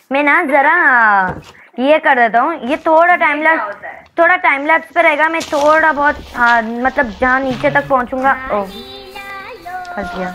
मैं ना जरा ये कर देता हूँ, ये थोड़ा टाइम लैप्स पे रहेगा। मैं थोड़ा बहुत मतलब जहाँ नीचे तक पहुँचूंगा। ओ फंस गया।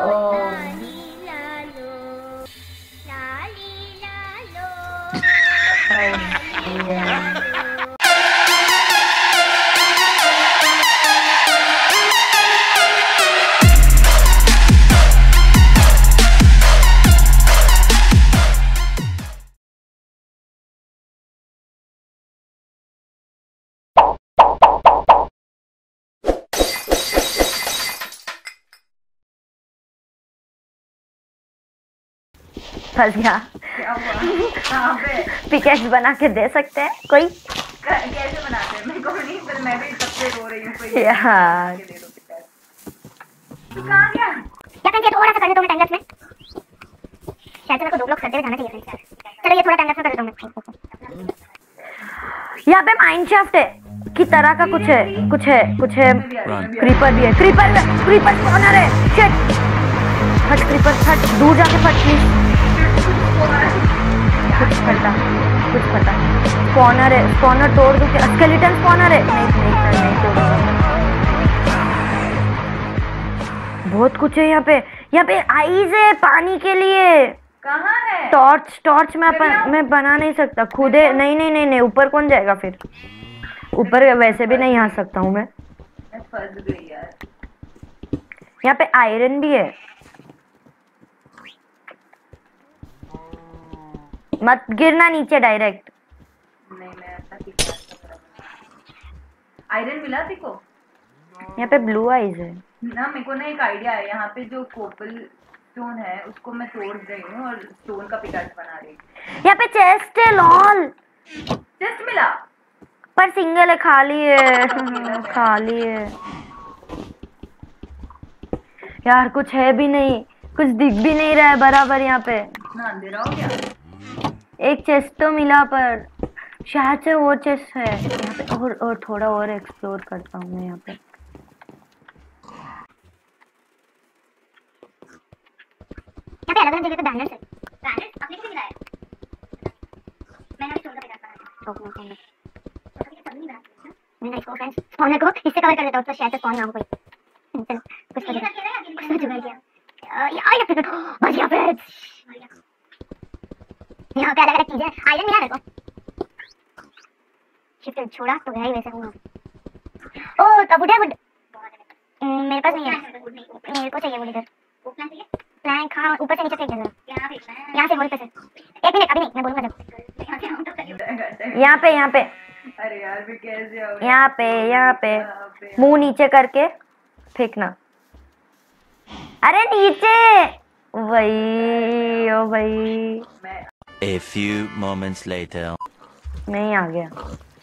फंस गया। पिकेट्स बना के दे सकते हैं कोई? कैसे बनाते हैं? मेरे को नहीं, पर मैं भी सबसे रो रही हूँ। कोई यार तू कहाँ गया? क्या करके थोड़ा सा कर देता हूँ टाइम लैप्स में। शायद मेरे को 2 ब्लॉक करते हुए जाना चाहिए। चलो ये थोड़ा टाइम लैप्स में कर देता हूँ मैं। यहाँ पे माइनक्राफ्ट है की तरह का कुछ है। क्रीपर भी है। क्रीपर स्पॉनर है। शिट फट क्रीपर फट, दूर जाके फट प्लीज। कुछ पता स्पॉनर है। स्पॉनर तोड़ दूं क्या? स्केलेटन स्पॉनर है। नहीं तोड़ूंगा। बहुत कुछ है यहाँ पे आइज है पानी के लिए। कहाँ है? टॉर्च मैं बना नहीं सकता खुद है। नहीं ऊपर कौन जाएगा फिर? ऊपर वैसे भी नहीं आ सकता हूँ मैं। फंस गई यार। यहाँ पे आयरन भी है। मत गिरना नीचे डायरेक्ट। नहीं मैं ऐसा आयरन मिला तेरे को? यहाँ पे ब्लू आइज है ना। मेरे को ना एक आइडिया है। यहाँ पे जो कोपल स्टोन है उसको मैं तोड़ रही हूँ और स्टोन का पिकाच बना रही हूँ। यहाँ पे चेस्ट है। लॉल चेस्ट मिला पर सिंगल है, खाली है। खाली है यार, कुछ है भी नहीं, कुछ दिख भी नहीं रहा है बराबर। यहाँ पे इतना अंधेरा हो गया। एक चेस्ट तो मिला पर शायद से वो चेस्ट है यहाँ पे। और थोड़ा और एक्सप्लोर करता हूँ मैं यहाँ पे। अलग-अलग जगह पे बैनर्स है। बैनर्स अपने को भी मिला है। मैंने अभी छोड़ दिया था। मैंने इसको फ्रेंड्स स्पॉनर को इससे कवर कर देता हूँ तो शायद स्पॉन ना हो कोई। चलो कुछ कर दिया। यार ये बढ़िया फ्रेंड्स। यहाँ पे अलग-अलग चीजें आयरन मिला मेरे को। शिफ्ट छोड़ा तो गया ही वैसे हूँ। ओह तब उठे वुड मेरे पास नहीं है। मेरे को चाहिए वुड। इधर प्लैंक हाँ ऊपर से नीचे फेंक दे जरा। यहाँ से वॉल पे से। 1 मिनट अभी नहीं, मैं बोलूँगा जब। यहाँ पे अरे यार भी कैसे हो? यहाँ पे मुंह नीचे करके फेंकना। अरे नीचे वही। ओ भाई A few moments later. नहीं आ गया।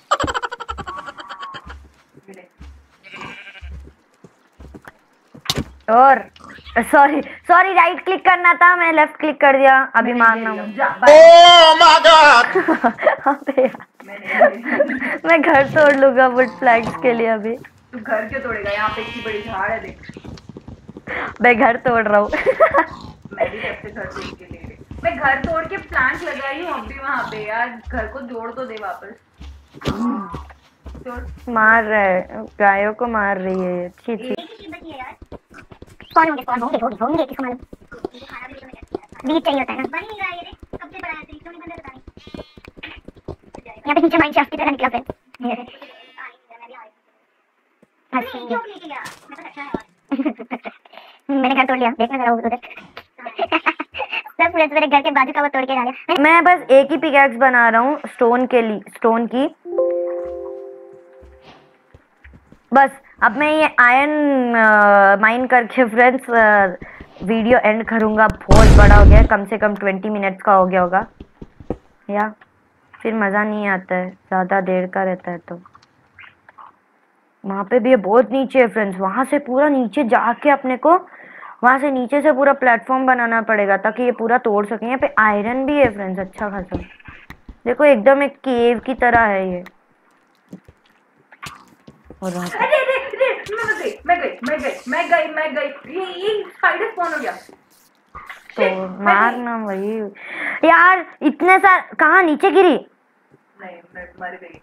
और सॉरी राइट क्लिक करना था, मैं लेफ्ट क्लिक कर दिया। अभी मारना हूँ। Oh my God! मैं घर तोड़ लूंगा वुड फ्लैग्स के लिए। अभी तू घर क्यों तोड़ेगा? यहाँ पे इतनी बड़ी झाड़ है देख। मैं घर तोड़ रहा हूँ। मैं भी कैसे घर तोड़ के ले रही? मैं घर तोड़ के प्लांट लगाई हूँ अभी वहाँ पे। यार घर को जोड़ तो दे वापस। मार रहा है, गायों को मार रही है। अच्छी कौन होंगे किसको मालूम। बीट चाहिए होता है ना। बन नहीं रहा है ये। कब से बनाया थे? क्यों नहीं बन रहा पता नहीं। यहाँ पे नीचे माइनक्राफ्ट की तरह निकला फ्रेंड। मैंने घर तोड़ लिया, देखना जरा उधर। सब फ्रेंड्स मेरे घर के बाजू का वो तोड़ के जा रहा। मैं बस एक ही पिकैक्स बना रहा हूँ स्टोन की। बस अब मैं ये आयरन माइन करके फ्रेंड्स वीडियो एंड करूँगा। बहुत बड़ा हो गया, कम से कम 20 मिनट्स का हो गया होगा। या फिर मज़ा नहीं आता है, ज़्यादा देर का रहता है। तो वहाँ पे भी बहुत नीचे है फ्रेंड्स। वहाँ से पूरा नीचे जाके अपने को वहाँ से नीचे से पूरा प्लेटफॉर्म बनाना पड़ेगा ताकि ये पूरा तोड़ सके। यहाँ पे आयरन भी है फ्रेंड्स अच्छा खासा। देखो एकदम एक केव की तरह है ये। और मैं गई। ये स्पाइडर स्पॉन हो गया। तो मारना वही यार। इतने सारे कहाँ नीचे गिरी? नहीं मैं मर गई।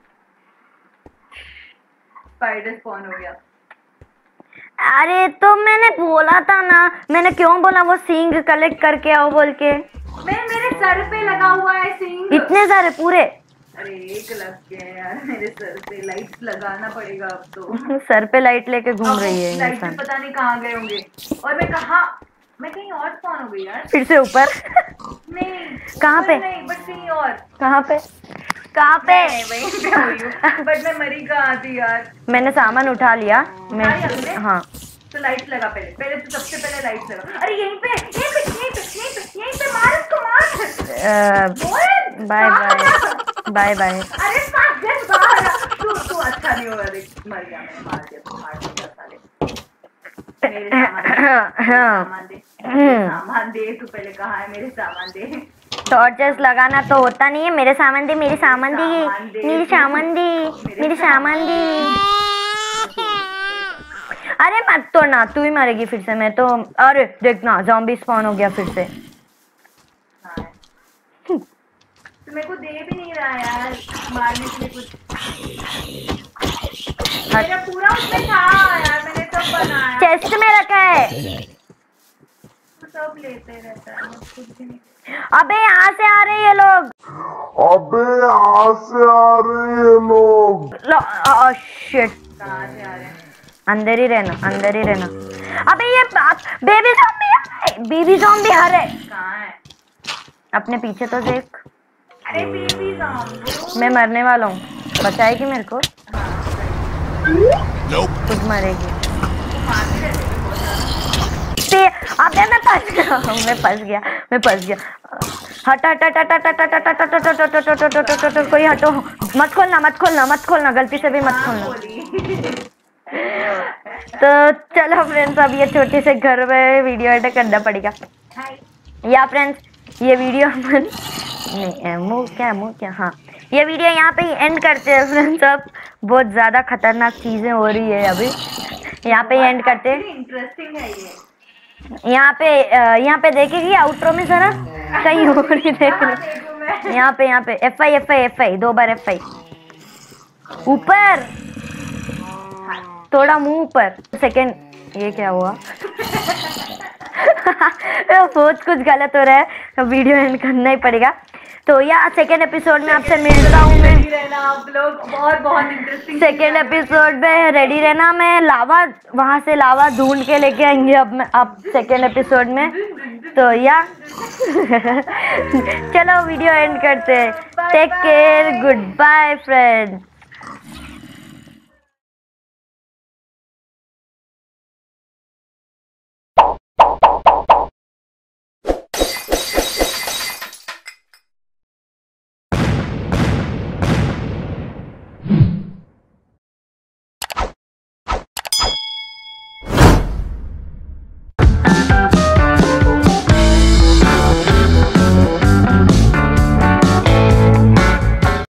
स्पाइडर स्पॉन हो गया। अरे तो मैंने बोला था ना, मैंने क्यों बोला वो सींग कलेक्ट करके आओ बोल के। मेरे सर पे लगा हुआ है सींग। इतने सारे पूरे? अरे एक लग गए यार मेरे सर पे। लाइट लगाना पड़ेगा अब तो। सर पे लाइट लेके घूम रही है लाइट इंसान। पता नहीं कहाँ गए होंगे। और मैं कहीं और स्पॉन हो गई यार। फिर से ऊपर? नहीं कहाँ पे? नहीं बट कहीं और। कहाँ पे? कहाँ पे? वहीं पे हुई हूँ बट मैं मरी कहाँ थी यार। मैंने सामान उठा लिया। मैं उठाया तुमने? हाँ तो लाइट लगा पहले तो सबसे पहले लाइट लगा। अरे यहीं पे मार उसको मार। Bye bye bye bye. अरे पागल बाहर आ। तू अच्छा नहीं होगा देख। मर गया मैं। मार दिया साले। मेरे सामान दे। सामान दे। तू पहले कहाँ है? मेरे सामान दे। टॉर्चेस लगाना तो होता नहीं है। मेरे सामान दे, मेरे सामान दे, मेरे सामान दे, मेरे सामान दे। अरे मत तोड़ना, तू ही मारेगी फिर से। मैं तो अरे देखना ज़ॉम्बी स्पॉन हो गया फिर से। हाँ। तो मेरे को दे भी नहीं रहा यार मारने के लिए कुछ। मेरा पूरा उसमें था यार। मैंने सब बनाया। चेस्ट में रखा है। तो सब लेते रहता है। मैं खुद भी नहीं। अबे यहाँ से आ रहे हैं ये लोग। शिट। कहाँ से आ रहे हैं? अंदर ही रहना, अंदर ही रहना। अबे ये बेबी ज़ॉम्बी है। बेबी ज़ॉम्बी हर है। कहाँ है? अपने पीछे तो देख। अरे बेबी ज़ॉम्बी। मैं मरने वाला हूँ, बचाएगी मेरे को? खुद मरेगी। अबे मैं फंस गया, मैं फंस गया। हट हट हट हट हट हट हट हट हट हट हट हट हट। कोई हटो। मत खोलना गलती से भी मत खोलना। तो चलो फ्रेंड्स, अब ये छोटे से घर में वीडियो एडिट करना पड़ेगा। या फ्रेंड्स ये वीडियो नहीं मुँह क्या हाँ, ये वीडियो यहाँ पे ही एंड करते हैं फ्रेंड्स। अब बहुत ज़्यादा खतरनाक चीज़ें हो रही है अभी। यहाँ पे ही एंड करते हैं। इंटरेस्टिंग है ये। यहाँ पे देखेगी आउटरो में जरा कहीं हो रही देख। यहाँ पे F5 2 बार F5 ऊपर थोड़ा मुंह ऊपर। सेकंड ये क्या हुआ? बहुत कुछ गलत हो रहा है। वीडियो एंड करना ही पड़ेगा। तो या सेकेंड एपिसोड में आपसे मिलता हूँ मैं। रहना आप लोग। बहुत इंटरेस्टिंग। सेकेंड एपिसोड में रेडी रहना। मैं लावा वहां से लावा ढूंढ के लेके आएंगे अब सेकेंड एपिसोड में। तो या चलो वीडियो एंड करते हैं। Take care, goodbye friends.